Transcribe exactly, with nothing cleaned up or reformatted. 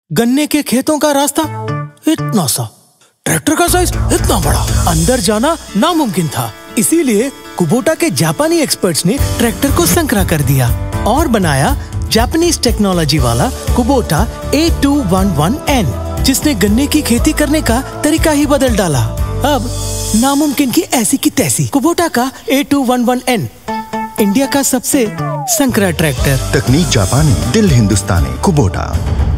गन्ने के खेतों का रास्ता इतना सा, ट्रैक्टर का साइज इतना बड़ा, अंदर जाना नामुमकिन था। इसीलिए कुबोटा के जापानी एक्सपर्ट्स ने ट्रैक्टर को संकरा कर दिया और बनाया जापानीज टेक्नोलॉजी वाला Kubota A two one one N, जिसने गन्ने की खेती करने का तरीका ही बदल डाला। अब नामुमकिन की ऐसी की तैसी। कुबोटा का A two one one N, India का सबसे संकरा ट्रैक्टर। तकनीक जापानी, दिल हिंदुस्तानी। कुबोटा।